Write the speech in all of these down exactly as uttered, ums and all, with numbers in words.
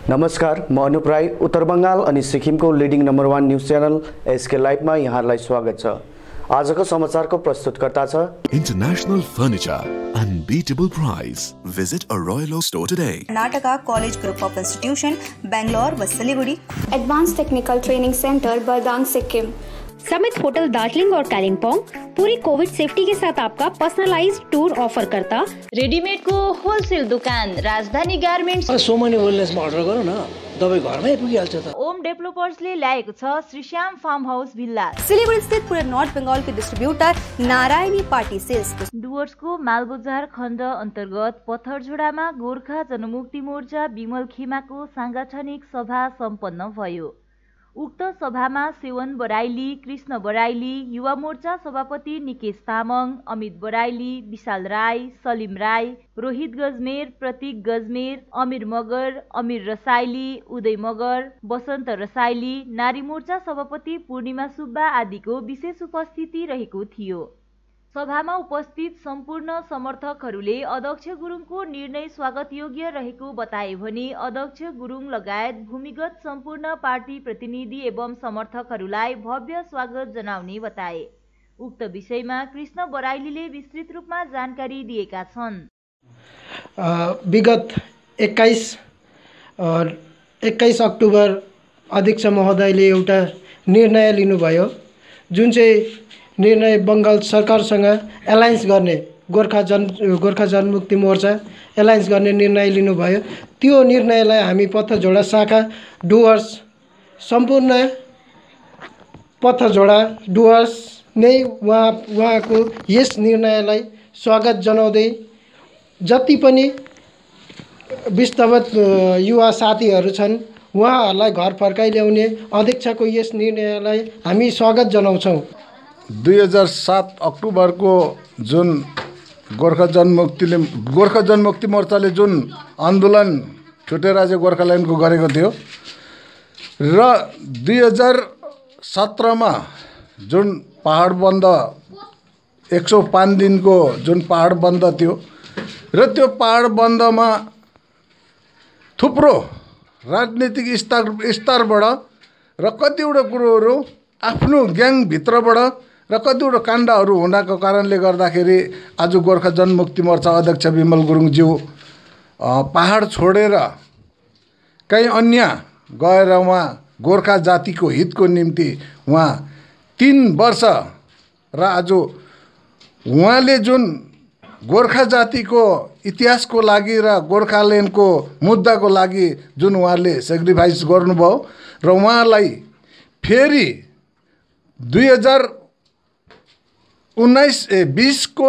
नमस्कार, म अनुप राई। उत्तर बंगाल अनि सिक्किमको leading number one news channel SK लाइभमा यहाँलाई स्वागत छ। आजको समाचारको प्रस्तुतकर्ता छ International Furniture, unbeatable price. Visit a Royal Oak store today. Karnataka College Group of Institution, Bangalore व Siliguri. Advanced Technical Training Center, Bardang, Sikkim. Summit hotel Darjeeling और कालिम्पोंग पूरी कोविड सेफ्टी के साथ आपका पर्सनलाइज्ड टूर ऑफर करता। रेडीमेड को होलसेल दुकान राजधानी गार्मेन्ट्स। सो मनी वेलनेसमा अर्डर गरौ न, दबाई घरमै पुगिहाल्छ त। ओम डेभलपर्सले ल्याएको छ Shri Shyam farm house villa. Siliguri स्थित पूरे नॉर्थ बंगाल के डिस्ट्रीब्यूटर नारायणी पार्टी सेल्स। डुवर्सको मालबजार खण्ड अन्तर्गत पत्थरझोडामा गोर्खा जनमुक्ति मोर्चा विमल खेमाको सांगठनिक सभा सम्पन्न भयो। उक्त सभामा सेवन बराइली, कृष्ण बराइली, युवा मोर्चा सभापति निकेश तामाङ, अमित बराइली, विशाल राई, सलिम राई, रोहित गजमेर, प्रतीक गजमेर, अमिर मगर, अमिर रसाइली, उदय मगर, बसन्त रसाइली, नारी मोर्चा सभापति पूर्णिमा सुब्बा आदिको विशेष उपस्थिति रहेको थियो। सभामा उपस्थित सम्पूर्ण समर्थकहरूले अध्यक्ष गुरुङको निर्णय स्वागत योग्य रहेको बताए भने अध्यक्ष गुरुङ लगायत भूमिगत सम्पूर्ण पार्टी प्रतिनिधि एवं समर्थकहरूलाई भव्य स्वागत जनाउने बताए। उक्त विषयमा कृष्ण बराइलीले विस्तृत रूपमा जानकारी दिएका छन्। विगत एक्काइस एक्काइस अक्टोबर अध्यक्ष महोदयले एउटा निर्णय लिनुभयो, जुन चाहिँ निर्णय बङ्गाल सरकारसँग एलायन्स गर्ने, गोर्खा जन गोर्खा जनमुक्ति मोर्चा एलायन्स गर्ने निर्णय लिनुभयो। त्यो निर्णयलाई हामी पत्थरझोडा शाखा डुवर्स सम्पूर्ण पत्थरझोडा डुवर्स नै उहाँ उहाँको यस निर्णयलाई स्वागत जनाउँदै जति पनि विस्थापित युवा साथीहरू छन् उहाँहरूलाई घर फर्काइ ल्याउने अध्यक्षको यस निर्णयलाई हामी स्वागत जनाउँछौँ। दुई हजार सात अक्टोबरको जुन गोर्खा जनमुक्तिले गोर्खा जनमुक्ति मोर्चाले जुन आन्दोलन छुटे राज्य गोर्खाल्यान्डको गरेको थियो र दुई हजार सत्रमा जुन पहाड बन्द एक सौ पाँच दिनको जुन पहाड बन्द थियो र त्यो पहाड बन्दमा थुप्रो राजनीतिक स्तर स्तरबाट र कतिवटा कुरोहरू आफ्नो ग्याङभित्रबाट र कतिवटा काण्डहरू हुनाको कारणले गर्दाखेरि आज गोर्खा जनमुक्ति मोर्चा अध्यक्ष विमल गुरुङज्यू पहाड छोडेर कहीँ अन्य गएर उहाँ गोर्खा जातिको हितको निम्ति उहाँ तीन वर्ष र आज उहाँले जुन गोर्खा जातिको इतिहासको लागि र गोर्खाल्यान्डको मुद्दाको लागि जुन उहाँले सेक्रिफाइस गर्नुभयो र उहाँलाई फेरि दुई हजार उन्नाइस ए बिसको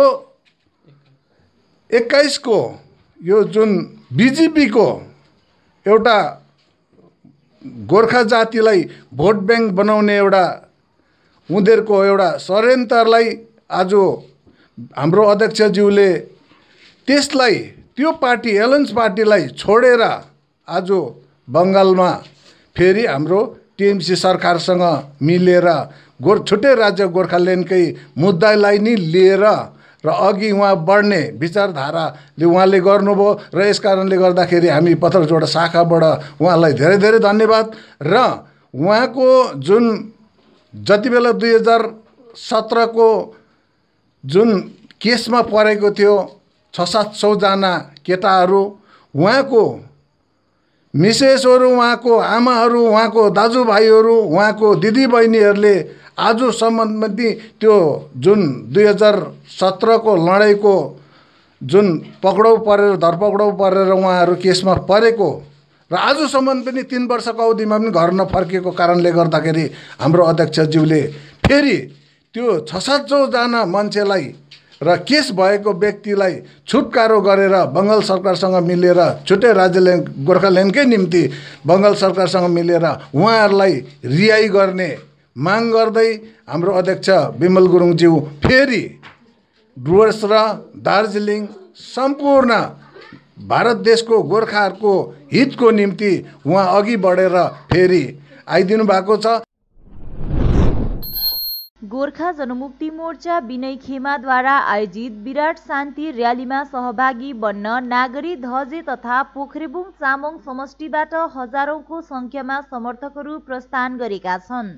एक्काइसको यो जुन बिजेपीको एउटा गोर्खा जातिलाई भोट ब्याङ्क बनाउने एउटा उनीहरूको एउटा षड्यन्त्रलाई आज हाम्रो अध्यक्षज्यूले त्यसलाई त्यो पार्टी एलायन्स पार्टीलाई छोडेर आज बङ्गालमा फेरि हाम्रो टिएमसी सरकारसँग मिलेर गोर छुट्टै राज्य गोर्खाल्यान्डकै मुद्दालाई नै लिएर र अघि उहाँ बढ्ने विचारधाराले उहाँले गर्नुभयो र यस कारणले गर्दाखेरि हामी पत्थरझोडा शाखाबाट उहाँलाई धेरै धेरै धन्यवाद। र उहाँको जुन जति बेला दुई हजार सत्रको जुन केसमा परेको थियो छ सात सौजना केटाहरू, उहाँको मिसेसहरू, उहाँको आमाहरू, उहाँको दाजुभाइहरू, उहाँको दिदीबहिनीहरूले आजसम्म पनि त्यो जुन दुई हजार सत्रको लडाइँको जुन पक्राउ परेर धरपक्राउ परेर उहाँहरू केसमा परेको र आजसम्म पनि तीन वर्षको अवधिमा पनि घर नफर्केको कारणले गर्दाखेरि हाम्रो अध्यक्षज्यूले फेरि त्यो छ सात सौजना मान्छेलाई र केस भएको व्यक्तिलाई छुटकारो गरेर बङ्गाल सरकारसँग मिलेर छुट्टै राज्यले गोर्खाल्यान्डकै निम्ति बङ्गाल सरकारसँग मिलेर उहाँहरूलाई रिहाई गर्ने माग गर्दै हाम्रो अध्यक्ष विमल गुरुङज्यू फेरि डुवर्स र दार्जिलिङ सम्पूर्ण भारत देशको गोर्खाहरूको हितको निम्ति उहाँ अघि बढेर फेरि आइदिनु भएको छ। गोर्खा जनमुक्ति मोर्चा विनय खेमाद्वारा आयोजित विराट शान्ति र्यालीमा सहभागी बन्न नागरी धजे तथा पोखरेबुङ चामोङ समष्टिबाट हजारौंको संख्यामा समर्थकहरू प्रस्थान गरेका छन्।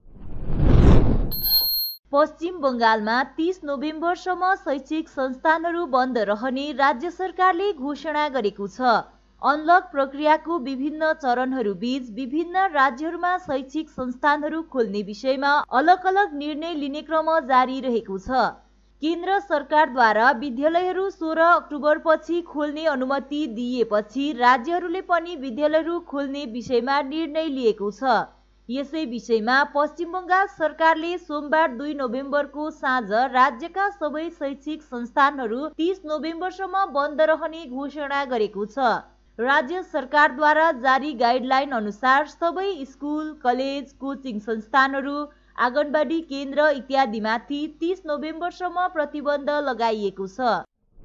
पश्चिम बंगालमा तीस नोभेम्बरसम्म शैक्षिक संस्थानहरू बन्द रहने राज्य सरकारले घोषणा गरेको छ। अनलक प्रक्रियाको विभिन्न चरणहरू बीच विभिन्न राज्यहरूमा शैक्षिक संस्थानहरू खोल्ने विषयमा अलग अलग निर्णय लिने क्रम जारी रहेको छ। केन्द्र सरकारद्वारा विद्यालयहरू सोह्र अक्टोबर पछि खोल्ने अनुमति दिएपछि राज्यहरूले पनि विद्यालयहरू खोल्ने विषयमा निर्णय लिएको छ। यसै विषयमा पश्चिम बंगाल सरकारले सोमबार दुई नोभेम्बरको साँझ राज्यका सबै शैक्षिक संस्थानहरू तीस नोभेम्बरसम्म बन्द रहने घोषणा गरेको छ। राज्य सरकारद्वारा जारी गाइडलाइन अनुसार सबै स्कुल, कलेज, कोचिङ संस्थानहरू, आँगनबाडी केन्द्र इत्यादिमाथि तीस नोभेम्बरसम्म प्रतिबन्ध लगाइएको छ।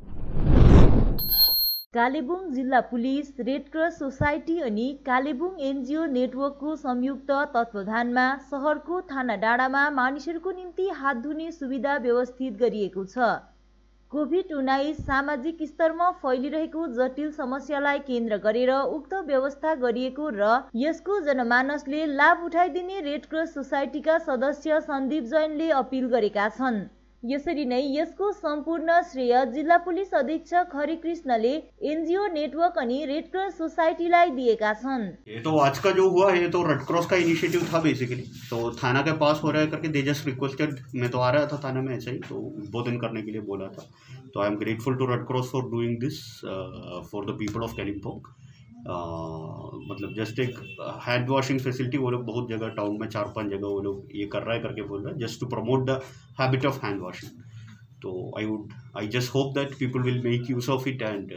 कालेबुङ जिल्ला पुलिस, रेड क्रस सोसाइटी अनि कालेबुङ एनजिओ नेटवर्कको संयुक्त तत्त्वावधानमा सहरको थाना डाँडामा मानिसहरूको निम्ति हात धुने सुविधा व्यवस्थित गरिएको छ। कोभिड उन्नाइस सामाजिक स्तरमा फैलिरहेको जटिल समस्यालाई केन्द्र गरेर उक्त व्यवस्था गरिएको र यसको जनमानसले लाभ उठाइदिने रेड क्रस सोसाइटीका सदस्य सन्दीप जैनले अपिल गरेका छन्। यसरी नै यसको सम्पूर्ण श्रेय जिल्ला पुलिस अधीक्षक हरिकृष्णले एनजीओ नेटवर्क अनि रेड क्रॉस सोसाइटीलाई दिएका छन्। ये तो आज का जो हुआ है तो रेड क्रॉस का इनिशिएटिव था बेसिकली, तो थाना के पास हो रहा है करके दे जस्ट रिक्वेस्टेड, मैं तो आ रहा था थाना में ऐसे ही, तो उद्बोधन करने के लिए बोला था। तो I am grateful to red cross for doing this for the people of Kalimpong. मतलब जस्ट एक हैंड वॉशिंग फैसिलिटी वो लोग बहुत जगह टाउन में चार पांच जगह वो लोग ये कर रहा है करके बोल रहा है, just to promote the habit of hand washing. तो I would I just hope that people will make use of it and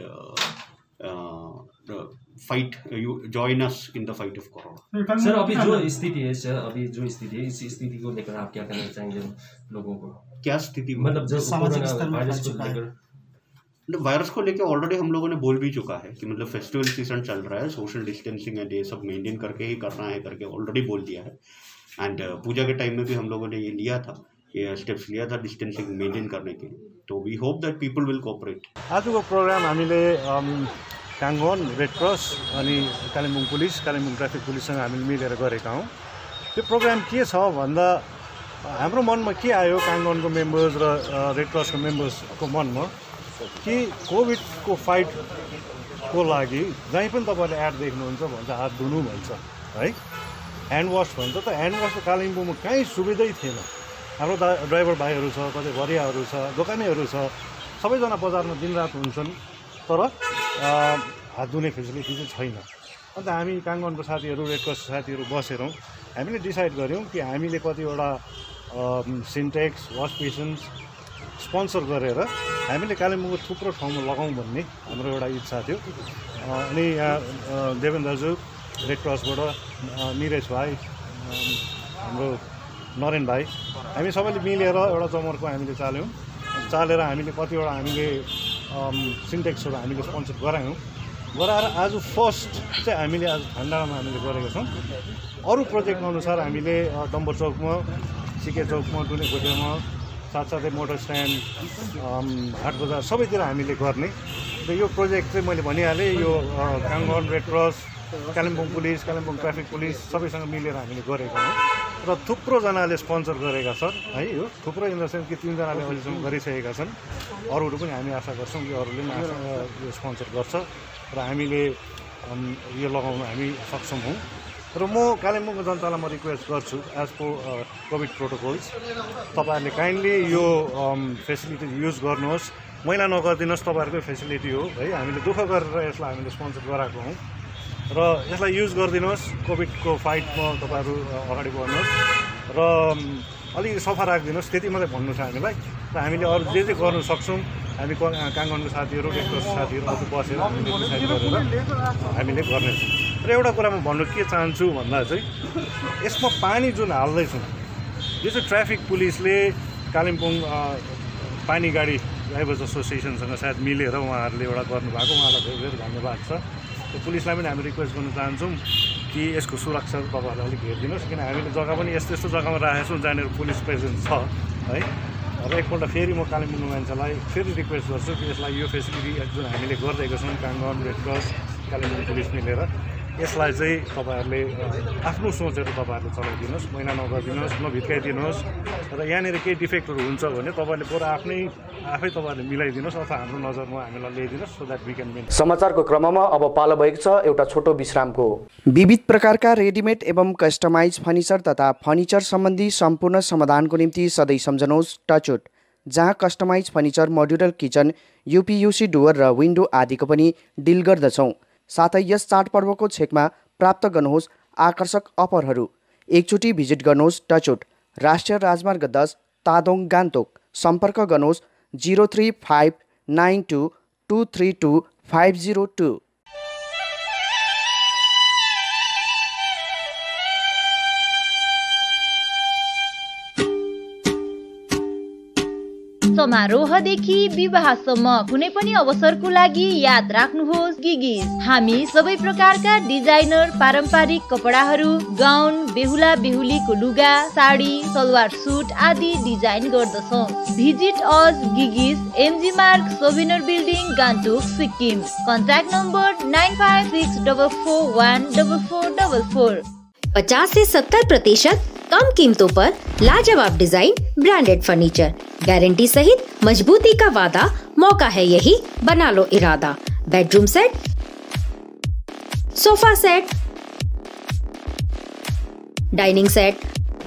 fight you join us in the fight of corona. Sir अभी जो स्थिति है sir अभी जो स्थिति है इस स्थिति को लेकर आप क्या कहना चाहेंगे लोगों को? क्या स्थिति मतलब जो सामाजिक स्तर में वायरस को लेकर वायरस को लेके ऑलरेडी हम लोगों ने बोल भी चुका है कि मतलब फेस्टिवल सीजन चल रहा है, सोशल डिस्टेंसिंग एंड ये सब मेंटेन करके ही करना है करके ऑलरेडी बोल दिया है। एंड पूजा के टाइम में भी हम लोगों ने ये लिया था, ये स्टेप्स लिया था डिस्टेंसिंग मेंटेन करने के लिए। तो we hope that people will cooperate. आजको प्रोग्राम हामीले काङ्गोन रेड क्रस अनि कालिम्पोङ पुलिस कालिम्पोङ ट्राफिक पुलिससँग हामीले मिलेर गरेका हौँ। त्यो प्रोग्राम के छ भन्दा हाम्रो मनमा के आयो काङ्गोनको मेम्बर्स र रेड क्रसको मेम्बर्सको मनमा कि कोभिडको फाइटको लागि जहीँ पनि तपाईँले एड देख्नुहुन्छ भन्छ हात धुनु भन्छ है, ह्यान्ड वास भन्छ। त ह्यान्ड वास त कालिम्पोङमा कहीँ सुविधै थिएन। हाम्रो ड्राइभर भाइहरू छ, कतै भरियाहरू छ, दोकानेहरू छ, सबैजना बजारमा दिनरात हुन्छन्, तर हात धुने फेसिलिटी चाहिँ छैन। अन्त हामी काङ्गोनको साथीहरू रेड क्रस साथीहरू बसेरौँ, हामीले डिसाइड गऱ्यौँ कि हामीले कतिवटा सिन्टेक्स वास बेसिन्स स्पोन्सर गरेर हामीले कालिम्पोङको थुप्रो ठाउँमा लगाउँ भन्ने हाम्रो एउटा इच्छा थियो। अनि यहाँ देवेन दाजु रेड क्रसबाट, निरेश भाइ, हाम्रो नरेन भाइ, हामी सबैले मिलेर एउटा जमर्को हामीले चाल्यौँ। चालेर हामीले कतिवटा हामीले सिन्टेक्सहरू हामीले स्पोन्सर गरायौँ। गराएर आज फर्स्ट चाहिँ हामीले आज ठन्डामा हामीले गरेका छौँ। अरू प्रोजेक्ट अनुसार हामीले डम्बर चौकमा, सिके चौकमा, टुने कोठेमा, साथसाथै मोटर स्ट्यान्ड, हाट बजार सबैतिर हामीले गर्ने। र यो प्रोजेक्ट चाहिँ मैले भनिहालेँ, यो Kangon red cross, Kalimpong police, Kalimpong traffic police सबैसँग मिलेर हामीले गरेका हौँ। र थुप्रोजनाले स्पोन्सर गरेका छन् है, यो थुप्रो इन द सेन्स कि तिनजनाले अहिलेसम्म गरिसकेका छन्। अरूहरू पनि हामी आशा गर्छौँ कि अरूले पनि आशा यो स्पोन्सर गर्छ र हामीले यो लगाउन हामी सक्षम हौँ। र म कालिम्पोङको जनतालाई म रिक्वेस्ट गर्छु एज पर कोभिड प्रोटोकल्स, तपाईँहरूले काइन्डली यो फेसिलिटी युज गर्नुहोस्, मैला नगरिदिनुहोस्, तपाईँहरूकै फेसिलिटी हो है। हामीले दुःख गरेर यसलाई हामीले स्पोन्सर गराएको हौँ र यसलाई युज गरिदिनुहोस्। कोभिडको फाइटमा तपाईँहरू अगाडि बढ्नुहोस् र अलिकति सफा राखिदिनुहोस्, त्यति मात्रै भन्नु छ हामीलाई। र हामीले अरू जे जे गर्नु सक्छौँ हामी काङ्गोनको साथीहरू, रेड क्रस साथीहरू अरू बसेर हामीले डिसाइड गरेर हामीले गर्नेछौँ। र एउटा कुरा म भन्नु के चाहन्छु भन्दा चाहिँ यसमा पानी जुन हाल्दैछौँ यो चाहिँ ट्राफिक पुलिसले कालिम्पोङ पानी गाडी ड्राइभर्स एसोसिएसनसँग सायद मिलेर उहाँहरूले एउटा गर्नुभएको, उहाँलाई धेरै धेरै धन्यवाद छ। त्यो पुलिसलाई पनि हामी रिक्वेस्ट गर्न चाहन्छौँ कि यसको सुरक्षा तपाईँहरूले अलिक हेरिदिनुहोस्, किन हामीले जग्गा पनि यस्तो यस्तो जग्गामा राखेको छौँ जहाँनिर पुलिस प्रेजेन्स छ है। र एकपल्ट फेरि म कालिम्पोङको मान्छेलाई फेरि रिक्वेस्ट गर्छु कि यसलाई यो फेसिलिटी जुन हामीले गरिदिएको छौँ Kangan, red cross, Kalimpong police मिलेर यसलाई चाहिँ तपाईँहरूले आफ्नो सोचेर तपाईँहरूले चलाइदिनुहोस्, मैला नगरिदिनुहोस्, नभित्काइदिनुहोस्। र यहाँनिर केही डिफेक्टहरू हुन्छ भने तपाईँहरूले बरु आफ्नै आफै तपाईँहरूले मिलाइदिनुहोस् अथवा हाम्रो नजरमा हामीलाई ल्याइदिनुहोस् so that we can main. समाचारको क्रममा अब पालो भएको छ एउटा छोटो विश्रामको। विविध प्रकारका रेडिमेड एवं कस्टमाइज फर्निचर तथा फर्निचर सम्बन्धी सम्पूर्ण समाधानको निम्ति सधैँ सम्झनुहोस् टचवुड, जहाँ customise furniture, modular kitchen, UPVC door र विन्डो आदिको पनि डिल गर्दछौँ। साथै यस चाडपर्वको छेकमा प्राप्त गर्नुहोस् आकर्षक अफरहरू। एकचोटि भिजिट गर्नुहोस् टचवुड, राष्ट्रिय राजमार्ग दस, तादोङ, गान्तोक। सम्पर्क गर्नुहोस् zero three five nine two two three two five zero two. समारोहदेखि विवाहसम्म कुनै पनि अवसरको लागि याद राख्नुहोस् गिगिज। हामी सबै प्रकारका डिजाइनर पारम्परिक कपडाहरू, गाउन, बेहुला बेहुलीको लुगा, साडी, सलवार सुट आदि डिजाइन गर्दछौँ। भिजिट अस गिगिज, MG Marg, souvenir building, Gangtok, Sikkim. Contact number nine five six double four one double four double four. पचास से सत्तर प्रतिशत कम कीमतों पर लाजवाब डिजाइन, ब्रांडेड फर्नीचर, गारंटी सहित मजबूती का वादा। मौका है यही, बना लो इरादा। Bedroom set, sofa set, dining set,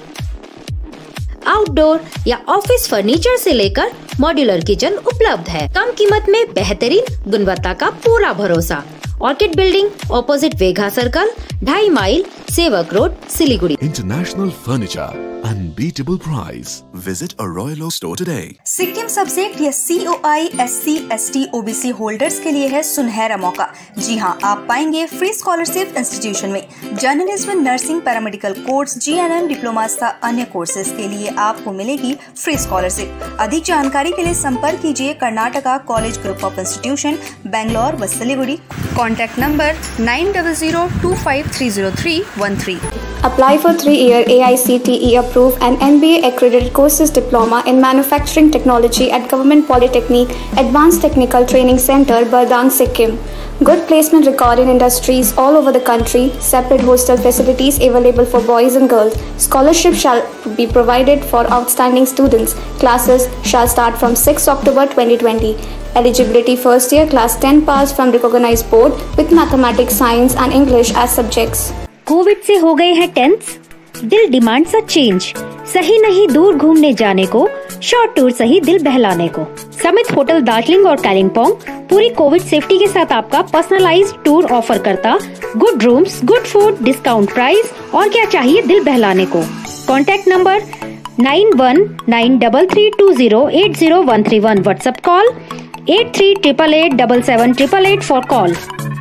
outdoor या ऑफिस फर्नीचर से लेकर मॉड्यूलर किचन उपलब्ध है। कम कीमत में बेहतरीन गुणवत्ता का पूरा भरोसा। ऑर्किड बिल्डिंग, ऑपोजिट वेघा सर्कल, ढाई mile, Sevoke road, Siliguri. International Furniture, unbeatable price. Visit a Royal store today. Sikkim subject या C O I, S C, S T, O B C holders के लिए है सुनहरा मौका। जी हाँ, आप पाएंगे फ्री स्कॉलरशिप इंस्टीट्यूशन में journalism, nursing, paramedical course, G N M diploma तथा अन्य कोर्सेज के लिए आपको मिलेगी फ्री स्कॉलरशिप। अधिक जानकारी के लिए संपर्क कीजिए Karnataka college group of institution, Bangalore व Siliguri. Contact number nine double zero two five three zero three one three. Apply for three-year A I C T E approved and N B A accredited courses diploma in manufacturing technology at Government Polytechnic Advanced Technical Training Center, Bardang, Sikkim. Good placement record in industries all over the country. Separate hostel facilities available for boys and girls. Scholarship shall be provided for outstanding students. Classes shall start from sixth October twenty twenty. Eligibility first year class ten pass from recognized board with mathematics, science and English as subjects. Covid से हो गए हैं tense, दिल demand सा change. सही नहीं दूर घूमने जाने को, शॉर्ट टूर सही दिल बहलाने को। समित होटल दार्जिलिंग और कालिम्पोंग पूरी कोविड सेफ्टी के साथ आपका पर्सनलाइज्ड टूर ऑफर करता। Good rooms, good food, discount price और क्या चाहिए दिल बहलाने को। Contact number nine one nine double three two zero eight zero one three one. WhatsApp call at three triple eight double seven triple eight four call.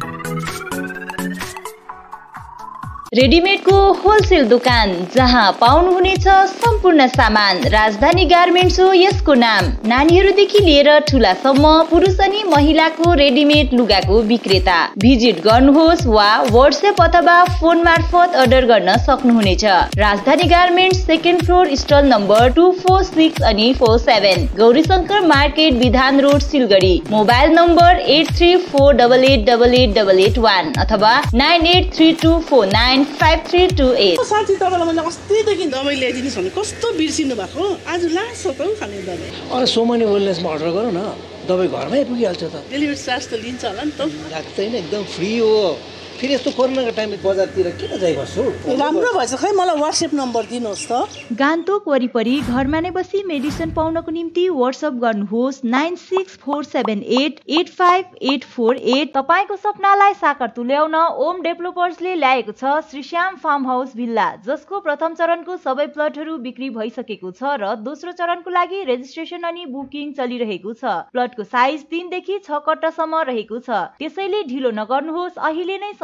रेडिमेडको wholesale दोकान जहाँ पाउनुहुनेछ सम्पूर्ण सामान। राजधानी गार्मेन्ट्स हो यसको नाम। नानीहरूदेखि लिएर ठुलासम्म पुरुष अनि महिलाको रेडिमेड लुगाको विक्रेता। भिजिट गर्नुहोस् वा व्हाट्सएप अथवा फोन मार्फत अर्डर गर्न सक्नुहुनेछ। Rajdhani garments, second floor, stall number two four six अनि four seven, Gaurishankar market, Bidhan road, Siliguri. Mobile number eight three four double eight double eight double eight one अथवा nine eight three two four nine five three two eight. साथी तपाईँलाई मैले अस्तिदेखि दबाई ल्याइदिनुहोस् भने कस्तो बिर्सिनु भएको, आज लास्ट छ त खाने दबाई। अरे सो मेनी वेलनेसमा अर्डर गरौँ न, दबाई घरमै पुगिहाल्छ त। डेलिभरी चार्ज त लिन्छ होला नि त? लाग्दैन, एकदम फ्री हो। फेरि यस्तो कोरोनाको टाइममा बजारतिर किन जाइ बस्छु? राम्रो भएछ, खै मलाई व्हाट्सएप नम्बर दिनुहोस् त। गान्तोक वरिपरि घरमा नै बसी मेडिसिन पाउनको निम्ति व्हाट्सएप गर्नुहोस् nine six four seven eight eight five eight four eight. तपाईको सपनालाई साकार तुल्याउन ओम डेभलपर्सले ल्याएको छ श्रीश्याम फार्म हाउस भिल्ला, जसको प्रथम चरणको सबै प्लटहरू बिक्री भइसकेको छ र दोस्रो चरणको लागि रेजिस्ट्रेसन अनि बुकिङ चलिरहेको छ। प्लटको साइज तीन देखि छ कट्टासम्म रहेको छ, त्यसैले ढिलो नगर्नुहोस्, अहिले नै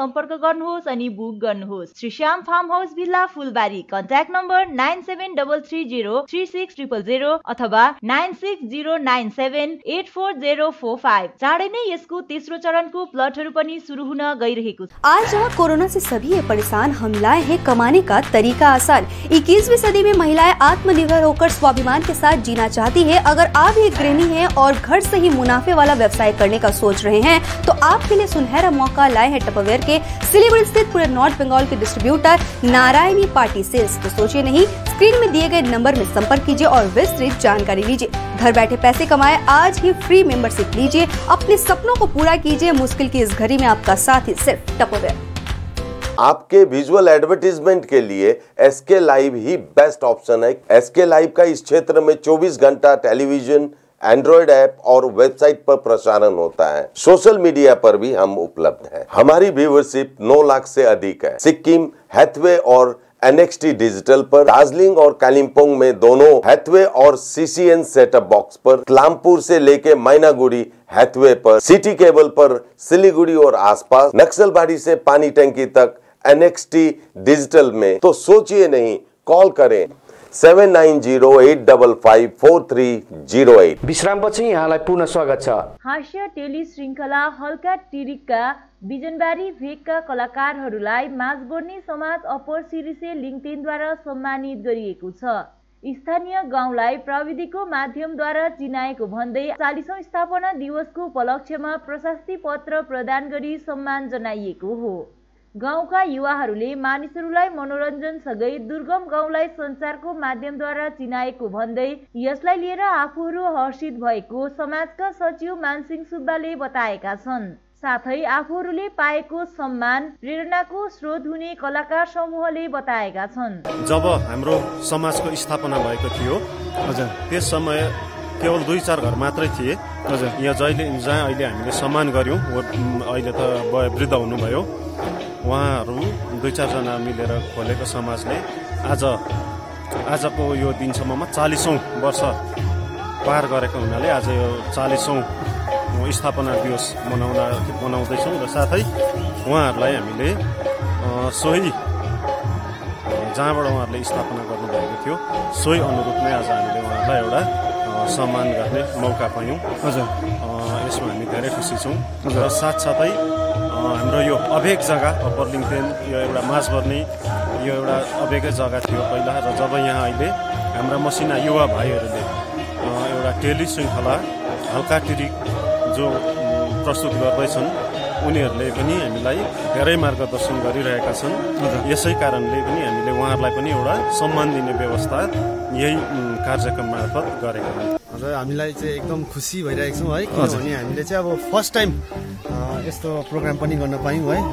सम्पर्क गर्नुहोस् अनि बुक गर्नुहोस्। Shri Shyam farm house villa Phulbari. Contact number nine seven three three zero three six triple zero अथवा nine six zero nine seven eight four zero four five. चाँडै नै यसको तेस्रो चरणको प्लटहरू पनि सुरु हुन गइरहेको छ। आज जहाँ कोरोना से सभी है परेशान, हम लाए हैं कमाने का तरीका आसान। इक्कीसवीं सदी में महिलाएं आत्मनिर्भर होकर स्वाभिमान के साथ जीना चाहती है। अगर आप एक गृहिणी हैं और घर से ही मुनाफे वाला व्यवसाय करने का सोच रहे हैं तो आपके लिए सुनहरा मौका लाए हैं टपरवेयर के सिलीगुड़ी स्थित पूरे नॉर्थ बंगाल के डिस्ट्रीब्यूटर नारायणी पार्टी सेल्स। तो सोचिए नहीं, स्क्रीन में दिए गए नंबर में संपर्क कीजिए और विस्तृत जानकारी लीजिए। घर बैठे पैसे कमाए, आज ही फ्री मेंबरशिप लीजिए, अपने सपनों को पूरा कीजिए। मुश्किल की इस घड़ी में आपका साथ ही सिर्फ टपरवेयर। आपके विजुअल एडवर्टीजमेंट के लिए एसके लाइव ही बेस्ट ऑप्शन है। एसके लाइव का इस क्षेत्र में चौबीस घंटा टेलीविजन, एंड्रॉइड ऐप और वेबसाइट पर प्रसारण होता है। सोशल मीडिया पर भी हम उपलब्ध हैं। हमारी व्यूवरशिप नौ लाख से अधिक है। सिक्किम, हैथवे और एनएक्सटी डिजिटल पर, दार्जिलिंग और कालिम्पोंग में दोनों हैथवे और सीसीएन सेटअप बॉक्स पर, क्लामपुर से लेके मैनागुड़ी हैथवे पर, सिटी केबल पर सिलीगुड़ी और आसपास, नक्सलबाड़ी से पानी टंकी तक एनएक्सटी डिजिटल में। तो सोचिए नहीं, कॉल करें seven nine zero eight five five four three zero eight. विश्रामपछि यहाँलाई पुनः स्वागत छ। हास्य टेली श्रृङ्खला हल्का टिरिकका बिजनबारी भेगका कलाकारहरूलाई माझबोर्नी समाज अप्पर सिरिसे लिङ्कटेनद्वारा सम्मानित गरिएको छ। स्थानीय गाउँलाई प्रविधिको माध्यमद्वारा चिनाएको भन्दै चालीसौं स्थापना दिवसको उपलक्ष्यमा प्रशस्ति पत्र प्रदान गरी सम्मान जनाइएको हो। गाउँका युवाहरूले मानिसहरूलाई मनोरञ्जनसँगै दुर्गम गाउँलाई सञ्चारको माध्यमद्वारा चिनाएको भन्दै यसलाई लिएर आफूहरू हर्षित भएको समाजका सचिव मानसिंह सुब्बाले बताएका छन्। साथै आफूहरूले पाएको सम्मान प्रेरणाको स्रोत हुने कलाकार समूहले बताएका छन्। जब हाम्रो समाजको स्थापना भएको थियो हजुर, त्यस समय केवल दुई चार घर मात्रै थिए हजुर। यहाँ जहिले जहाँ अहिले हामीले सम्मान गर्यौँ, अहिले त वृद्ध हुनुभयो, उहाँहरू दुई चारजना मिलेर खोलेको समाजले आज आजको यो दिनसम्ममा चालिसौँ वर्ष पार गरेको हुनाले आज यो चालिसौँ स्थापना दिवस मनाउँदा मनाउँदैछौँ र साथै उहाँहरूलाई हामीले सोही जहाँबाट उहाँहरूले स्थापना गर्नुभएको थियो सोही अनुरूप नै आज हामीले उहाँहरूलाई एउटा सम्मान गर्ने मौका पायौँ हजुर। यसमा हामी धेरै खुसी छौँ र साथसाथै हाम्रो यो अभेग जग्गा अप्पर लिङ्कटेन यो एउटा माझबर्नी यो एउटा अभेगै जग्गा थियो पहिला र जब यहाँ अहिले हाम्रा मसिना युवा भाइहरूले एउटा टेली श्रृङ्खला हल्का टिरिक जो प्रस्तुत गर्दैछन् उनीहरूले पनि हामीलाई धेरै मार्गदर्शन गरिरहेका छन्। यसै कारणले पनि हामीले उहाँहरूलाई पनि एउटा सम्मान दिने व्यवस्था यही कार्यक्रम मार्फत गरेका छौँ। हजुर, हामीलाई चाहिँ एकदम खुसी भइरहेको छौँ है, किनभने हामीले चाहिँ अब फर्स्ट टाइम यस्तो प्रोग्राम पनि गर्न पायौँ है।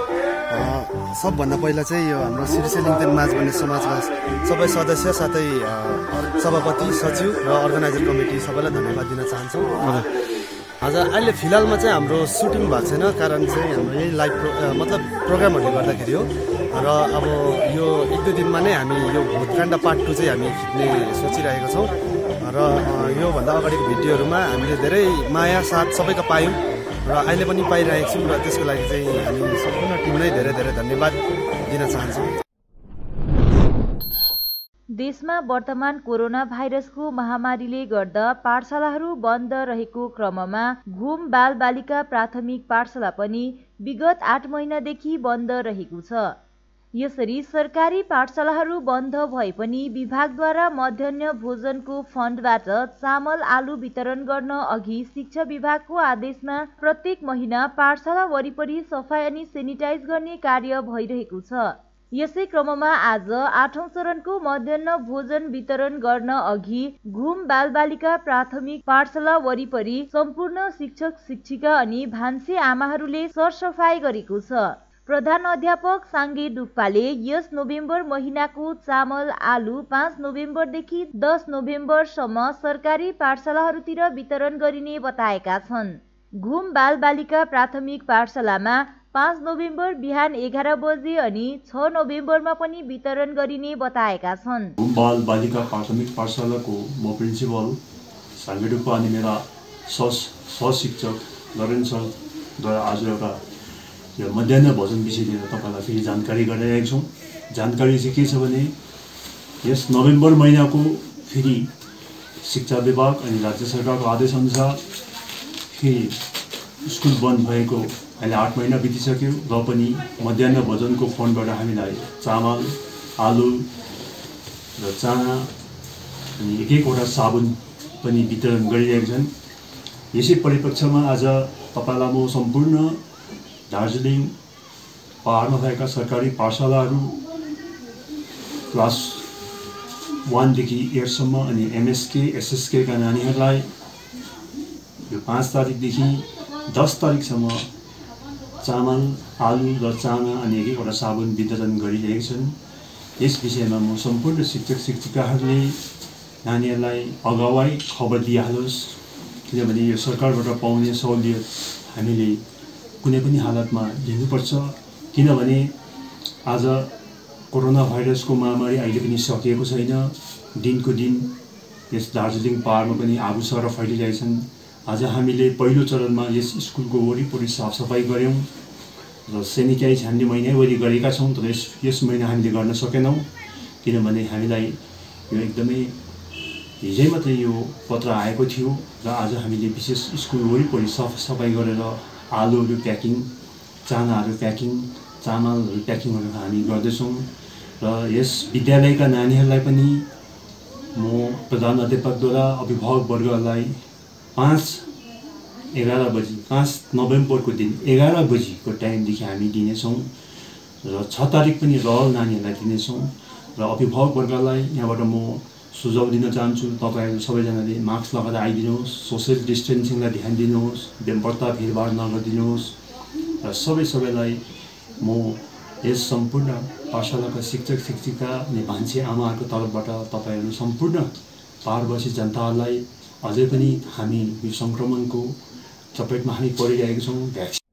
सबभन्दा पहिला चाहिँ यो हाम्रो सिरिसे लिङ्कटेन माझबर्नी समाजका सबै सदस्य साथै सभापति, सचिव र अर्गनाइजर कमिटी सबैलाई धन्यवाद दिन चाहन्छौँ। हजुर, अहिले फिलहालमा चाहिँ हाम्रो सुटिङ भएको छैन, कारण चाहिँ हाम्रो यही लाइभ प्रो मतलब प्रोग्रामहरूले गर्दाखेरि हो र अब यो एक दुई दिनमा नै हामी यो भूतकाण्ड पार्ट टू चाहिँ हामी खिच्ने सोचिरहेका छौँ र योभन्दा अगाडिको भिडियोहरूमा हामीले धेरै माया साथ सबैको पायौँ र अहिले पनि पाइरहेको छौँ र त्यसको लागि चाहिँ हामी सम्पूर्ण टिमलाई धेरै धेरै धन्यवाद दिन चाहन्छौँ। देशमा वर्तमान कोरोना भाइरसको महामारीले गर्दा पाठशालाहरू बन्द रहेको क्रममा घुम बाल बालिका प्राथमिक पाठशाला पनि विगत आठ महिनादेखि बन्द रहेको छ। यसरी सरकारी पाठशालाहरू बन्द भए पनि विभागद्वारा मध्याह्न भोजनको फन्डबाट चामल आलु वितरण गर्न अघि शिक्षा विभागको आदेशमा प्रत्येक महिना पाठशाला वरिपरि सफाई अनि सेनिटाइज गर्ने कार्य भइरहेको छ। यसै क्रममा आज आठौं चरणको मध्याह्न भोजन वितरण गर्न अघि घुम बालबालिका प्राथमिक पाठशाला वरिपरि सम्पूर्ण शिक्षक शिक्षिका अनि भान्से आमाहरूले सरसफाई गरेको छ। प्रधान अध्यापक साङ्गे डुक्पाले यस नोभेम्बर महिनाको चामल आलु पाँच नोभेम्बरदेखि दस नोभेम्बरसम्म सरकारी पाठशालाहरूतिर वितरण गरिने बताएका छन्। घुम बालबालिका प्राथमिक पाठशालामा पाँच नोभेम्बर बिहान एघार बजे अनि छ नोभेम्बरमा पनि वितरण गरिने बताएका छन्। घुम बाल बालिका प्राथमिक पाठशालाको म प्रिन्सिपल साङ्गे डुक्पा अनि मेरा सह शिक्षक नरेन्द्र सरद्वारा आज एउटा यो मध्याह्न भोजन विषय लिएर तपाईँलाई फेरि जानकारी गराइरहेको छौँ। जानकारी चाहिँ के छ भने यस नोभेम्बर महिनाको फेरि शिक्षा विभाग अनि राज्य सरकारको आदेशअनुसार फेरि स्कुल बन्द भएको अहिले आठ महिना बितिसक्यो र पनि मध्याह्न भोजनको फन्डबाट हामीलाई चामल, आलु र चाना अनि एक एकवटा साबुन पनि वितरण गरिरहेका छन्। यसै परिप्रेक्ष्यमा आज तपाईँलाई म सम्पूर्ण दार्जिलिङ पहाडमा भएका सरकारी पाठशालाहरू क्लास वानदेखि एटसम्म अनि एमएसके एसएसकेका नानीहरूलाई यो पाँच तारिकदेखि दस तारिकसम्म चामल, आलु र चाना अनि एक एकवटा साबुन वितरण गरिरहेका छन्। यस विषयमा म सम्पूर्ण शिक्षक शिक्षिकाहरूले नानीहरूलाई अगावै खबर दिइहालोस्, किनभने यो सरकारबाट पाउने सहुलियत हामीले कुनै पनि हालतमा लिनुपर्छ। किनभने आज कोरोना भाइरसको महामारी अहिले पनि सकिएको छैन। दिनको दिन यस दार्जिलिङ पहाडमा पनि आगो सर फैलिरहेछन्। आज हामीले पहिलो चरणमा यस स्कुलको वरिपरि साफसफाइ गऱ्यौँ र सेनिटाइज हामीले महिनाभरि गरेका छौँ, तर यस यस महिना हामीले गर्न सकेनौँ किनभने हामीलाई यो एकदमै हिजै मात्रै यो पत्र आएको थियो र आज हामीले विशेष स्कुल वरिपरि साफसफाइ गरेर आलुहरू प्याकिङ, चानाहरू प्याकिङ, चामलहरू प्याकिङहरू हामी गर्दैछौँ। र यस विद्यालयका नानीहरूलाई पनि म प्रधान अध्यापकद्वारा अभिभावकवर्गलाई पाँच एघार बजी पाँच नोभेम्बरको दिन एघार बजीको टाइमदेखि हामी दिनेछौँ र छ तारिक पनि रहल नानीहरूलाई दिनेछौँ। र अभिभावकवर्गलाई यहाँबाट म सुझाव दिन चाहन्छु, तपाईँहरू सबैजनाले मास्क लगाएर आइदिनुहोस्, सोसियल डिस्टेन्सिङलाई ध्यान दिनुहोस्, बेपत्ता भिडभाड नगरिदिनुहोस् र सबै सबैलाई म यस सम्पूर्ण पाठशालाका शिक्षक शिक्षिका अनि भान्से आमाहरूको तर्फबाट तपाईँहरू सम्पूर्ण पहाडवासी जनताहरूलाई अझै पनि हामी यो सङ्क्रमणको चपेटमा हामी परिरहेका छौँ। भ्याक्सिन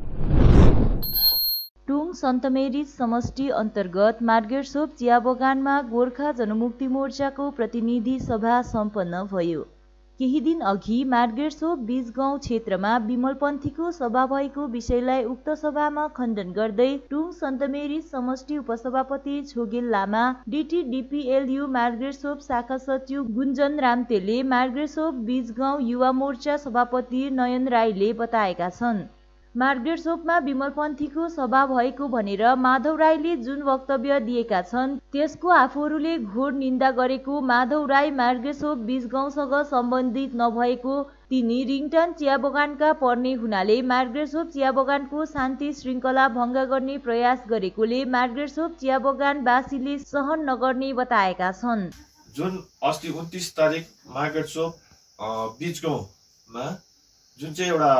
टुङ सन्तमेरी समष्टि अन्तर्गत मार्गेरसोप चिया बगानमा गोर्खा जनमुक्ति मोर्चाको प्रतिनिधि सभा सम्पन्न भयो। केही दिन अघि मार्गेरसोप बीजगाउँ क्षेत्रमा विमलपन्थीको सभा भएको विषयलाई उक्त सभामा खण्डन गर्दै टुङ सन्तमेरी समष्टि उपसभापति छोगेल लामा, डिटिडिपिएलयु मार्गेरसोप शाखा सचिव गुन्जन रामतेले, मार्गेरसोप बीजगाउँ युवा मोर्चा सभापति नयन राईले बताएका छन्। मार्गेरसोपमा विमलपन्थीको सभा भएको भनेर माधव राईले जुन वक्तव्य दिएका छन् त्यसको आफूहरूले घोर निन्दा गरेको माधव राई मार्गेरसोप बीजगाउँसँग सम्बन्धित नभएको तिनी रिङटन चिया बगानका पर्ने हुनाले मार्गेरसोप चिया बगानको शान्ति श्रृङ्खला भङ्ग गर्ने प्रयास गरेकोले मार्गेरसोप चिया बगानवासीले सहन नगर्ने बताएका छन्। जुन अस्ति उन्तिस तारिक मार्गेरसोप बीजगाउँमा जुन चाहिँ एउटा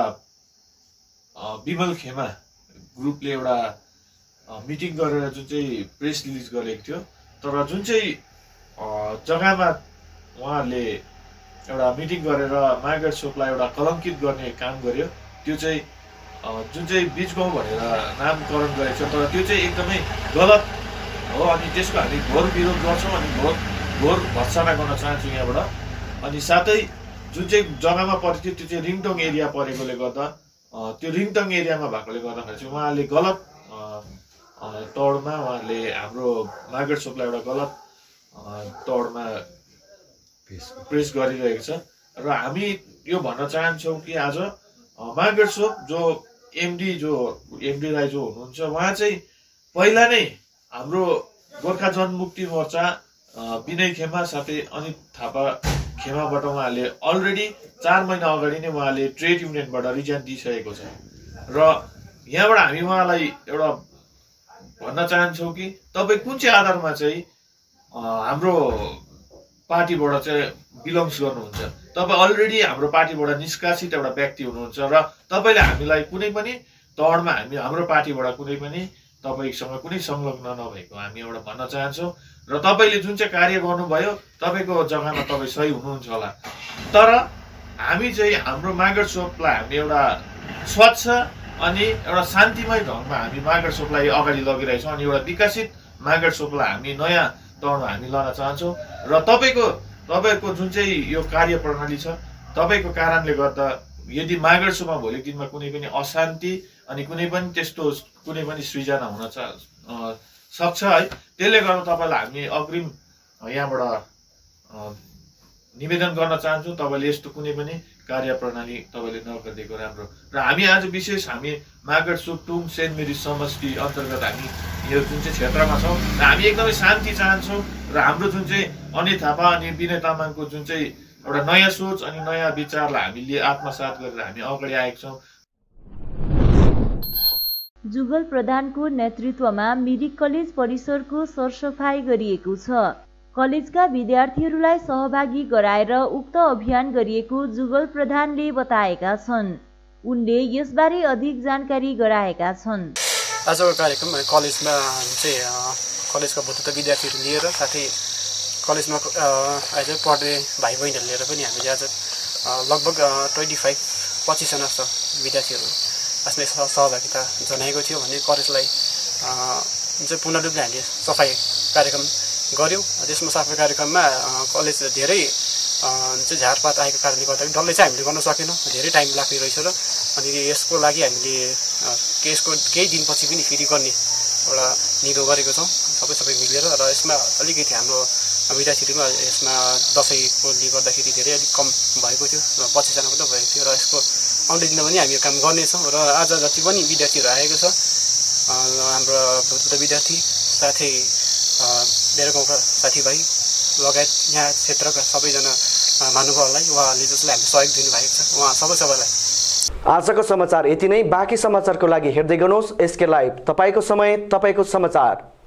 विमल खेमा ग्रुपले एउटा मिटिङ गरेर जुन चाहिँ प्रेस रिलिज गरेको थियो, तर जुन चाहिँ जग्गामा उहाँहरूले एउटा मिटिङ गरेर मार्गेरसोपलाई एउटा कलङ्कित गर्ने काम गर्यो, त्यो चाहिँ जुन चाहिँ बीजगाउँ भनेर नामकरण गरेको छ, तर त्यो चाहिँ एकदमै गलत हो। अनि त्यसको हामी घोर विरोध गर्छौँ अनि घोर घोर भर्त्सना गर्न चाहन्छौँ यहाँबाट। अनि साथै जुन चाहिँ जग्गामा परेको थियो त्यो चाहिँ रिङटोङ एरिया परेकोले गर्दा त्यो रिङटङ एरियामा भएकोले गर्दाखेरि चाहिँ उहाँले गलत तौरमा उहाँले हाम्रो मार्गेरसोपलाई एउटा गलत तौरमा प्रेस गरिरहेको छ। र हामी यो भन्न चाहन्छौँ कि आज मार्गेरसोप जो एमडी जो एमडी राई जो हुनुहुन्छ उहाँ चाहिँ पहिला नै हाम्रो गोर्खा जनमुक्ति मोर्चा विनय खेमा साथै अनित थापा खेमाबाट उहाँले अलरेडी चार महिना अगाडि नै उहाँले ट्रेड युनियनबाट रिजाइन दिइसकेको छ। र यहाँबाट हामी उहाँलाई एउटा भन्न चाहन्छौँ कि तपाईँ कुन चाहिँ आधारमा चाहिँ हाम्रो पार्टीबाट चाहिँ बिलोङ्स गर्नुहुन्छ। तपाईँ अलरेडी हाम्रो पार्टीबाट निष्कासित एउटा व्यक्ति हुनुहुन्छ र तपाईँले हामीलाई कुनै पनि तौरमा हामी हाम्रो पार्टीबाट कुनै पनि तपाईँसँग कुनै संलग्न नभएको हामी एउटा भन्न चाहन्छौँ। र तपाईँले जुन चाहिँ कार्य गर्नुभयो तपाईँको जग्गामा तपाईँ सही हुनुहुन्छ होला, तर हामी चाहिँ हाम्रो मार्गेरसोपलाई हामी एउटा स्वच्छ अनि एउटा शान्तिमय ढङ्गमा हामी मार्गेरसोपलाई अगाडि लगिरहेछौँ अनि एउटा विकसित मार्गेरसोपलाई हामी नयाँ तौरमा हामी लान चाहन्छौँ। र तपाईँको तपाईँको जुन चाहिँ यो कार्यप्रणाली छ, तपाईँको कारणले गर्दा यदि मार्गेरसोपमा भोलिको दिनमा कुनै पनि अशान्ति अनि कुनै पनि त्यस्तो कुनै पनि सृजना हुन सक्छ है। त्यसले गर्दा तपाईँलाई हामी अग्रिम यहाँबाट निवेदन गर्न चाहन्छौँ, तपाईँले यस्तो कुनै पनि कार्यप्रणाली तपाईँले नगरिदिएको राम्रो। र हामी आज विशेष हामी मार्केट सुक्टुङ सेन्ट मेरी समष्टि अन्तर्गत हामी यो जुन चाहिँ क्षेत्रमा छौँ र हामी एकदमै शान्ति चाहन्छौँ र हाम्रो जुन चाहिँ अनित थापा अनि विनय तामाङको जुन चाहिँ एउटा नयाँ सोच अनि नयाँ विचारलाई हामीले आत्मसात गरेर हामी अगाडि आएका छौँ। जुगल प्रधानको नेतृत्वमा मिरिक कलेज परिसरको सरसफाई गरिएको छ। कलेजका विद्यार्थीहरूलाई सहभागी गराएर उक्त अभियान गरिएको जुगल प्रधानले बताएका छन्। उनले यसबारे अधिक जानकारी गराएका छन्। आजको कार्यक्रम कलेजमा चाहिँ कलेजका भूतपूर्व विद्यार्थीहरू लिएर साथै कलेजमा आज पढ्ने भाइ बहिनीहरू लिएर पनि हामीले आज लगभग ट्वेन्टी फाइभ पच्चिसजना जस्तो विद्यार्थीहरू यसमा सहभागिता जनाएको थियो भने कलेजलाई जुन चाहिँ पूर्ण रूपले हामीले सफाई कार्यक्रम गऱ्यौँ। त्यसमा सफाई कार्यक्रममा कलेज धेरै चाहिँ झारपात आएको कारणले गर्दाखेरि डल्लै चाहिँ हामीले गर्न सकेनौँ, धेरै टाइम लाग्ने रहेछ र अनि यसको लागि हामीले यसको केही दिनपछि पनि फेरि गर्ने एउटा निधो गरेको छौँ सबै सबै मिलेर। र यसमा अलिकति हाम्रो विद्यार्थीहरूमा यसमा दसैँकोले गर्दाखेरि धेरै अलिक कम भएको थियो, पच्चिसजना मात्रै भएको थियो र यसको आउने दिनमा पनि हामी यो काम गर्नेछौँ। र आज जति पनि विद्यार्थीहरू आएको छ हाम्रो भूतपूर्व विद्यार्थी साथै मेरो गाउँका साथीभाइ लगायत यहाँ क्षेत्रका सबैजना महानुभावहरूलाई उहाँहरूले जसले हामी सहयोग दिनुभएको छ उहाँ सबै सबैलाई। आजको समाचार यति नै। बाँकी समाचारको लागि हेर्दै गर्नुहोस् एसके लाइभ, तपाईँको समय तपाईँको समाचार।